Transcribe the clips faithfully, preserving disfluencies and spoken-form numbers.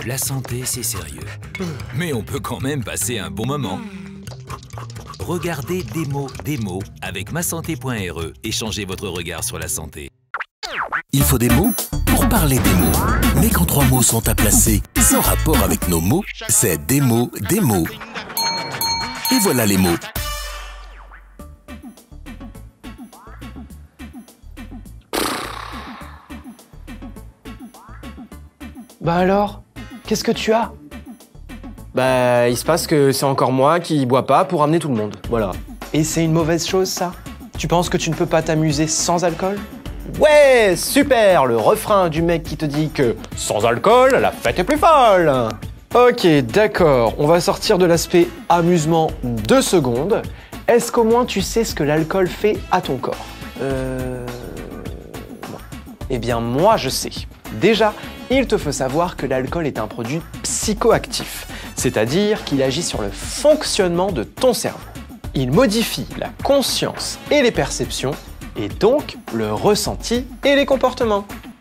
La santé, c'est sérieux. Mais on peut quand même passer un bon moment. Regardez Démo, Démo avec ma santé point R E et changez votre regard sur la santé. Il faut des mots pour parler des mots. Mais quand trois mots sont à placer sans rapport avec nos mots, c'est des mots, des mots. Et voilà les mots. Bah alors, qu'est-ce que tu as? Bah, il se passe que c'est encore moi qui bois pas pour amener tout le monde, voilà. Et c'est une mauvaise chose, ça? Tu penses que tu ne peux pas t'amuser sans alcool? Ouais, super, le refrain du mec qui te dit que sans alcool, la fête est plus folle. Ok, d'accord, on va sortir de l'aspect amusement deux secondes. Est-ce qu'au moins tu sais ce que l'alcool fait à ton corps? Euh... Non. Eh bien, moi je sais. Déjà, il te faut savoir que l'alcool est un produit psychoactif, c'est-à-dire qu'il agit sur le fonctionnement de ton cerveau. Il modifie la conscience et les perceptions, et donc le ressenti et les comportements.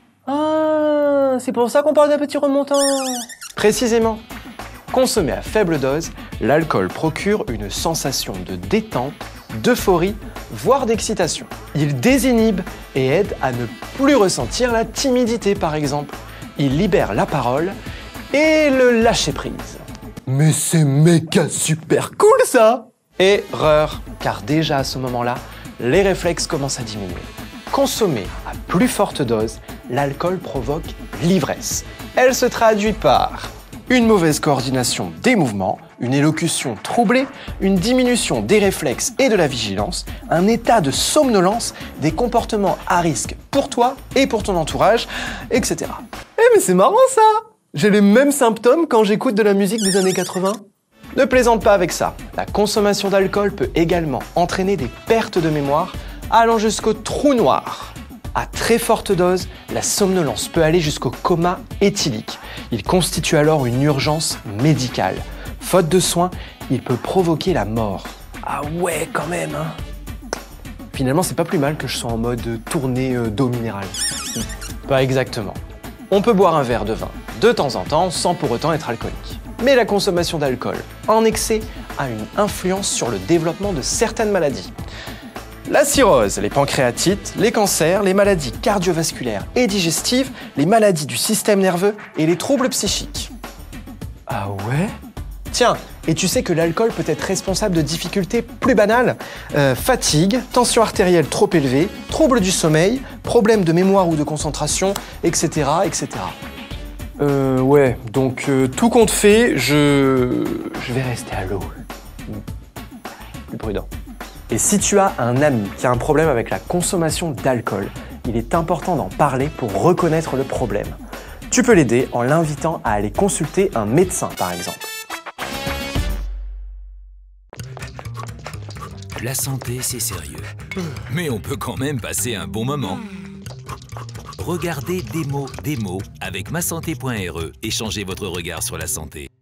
Ah, c'est pour ça qu'on parle d'un petit remontant. Précisément. Consommé à faible dose, l'alcool procure une sensation de détente, d'euphorie, voire d'excitation. Il désinhibe et aide à ne plus ressentir la timidité, par exemple. Il libère la parole et le lâcher-prise. Mais c'est méga super cool ça! Erreur, car déjà à ce moment-là, les réflexes commencent à diminuer. Consommé à plus forte dose, l'alcool provoque l'ivresse. Elle se traduit par une mauvaise coordination des mouvements, une élocution troublée, une diminution des réflexes et de la vigilance, un état de somnolence, des comportements à risque pour toi et pour ton entourage, et cetera. Eh mais c'est marrant ça! J'ai les mêmes symptômes quand j'écoute de la musique des années quatre-vingts. Ne plaisante pas avec ça. La consommation d'alcool peut également entraîner des pertes de mémoire allant jusqu'au trou noir. À très forte dose, la somnolence peut aller jusqu'au coma éthylique. Il constitue alors une urgence médicale. Faute de soins, il peut provoquer la mort. Ah ouais, quand même, hein. Finalement, c'est pas plus mal que je sois en mode tournée euh, d'eau minérale. Pas exactement. On peut boire un verre de vin de temps en temps sans pour autant être alcoolique. Mais la consommation d'alcool en excès a une influence sur le développement de certaines maladies. La cirrhose, les pancréatites, les cancers, les maladies cardiovasculaires et digestives, les maladies du système nerveux et les troubles psychiques. Ah ouais? Tiens, et tu sais que l'alcool peut être responsable de difficultés plus banales, euh, fatigue, tension artérielle trop élevée, troubles du sommeil, problèmes de mémoire ou de concentration, et cetera, et cetera. Euh, ouais, donc euh, tout compte fait, je... je vais rester à l'eau. Plus prudent. Et si tu as un ami qui a un problème avec la consommation d'alcool, il est important d'en parler pour reconnaître le problème. Tu peux l'aider en l'invitant à aller consulter un médecin, par exemple. La santé, c'est sérieux. Mais on peut quand même passer un bon moment. Regardez Démo, Démo avec ma santé point R E et changez votre regard sur la santé.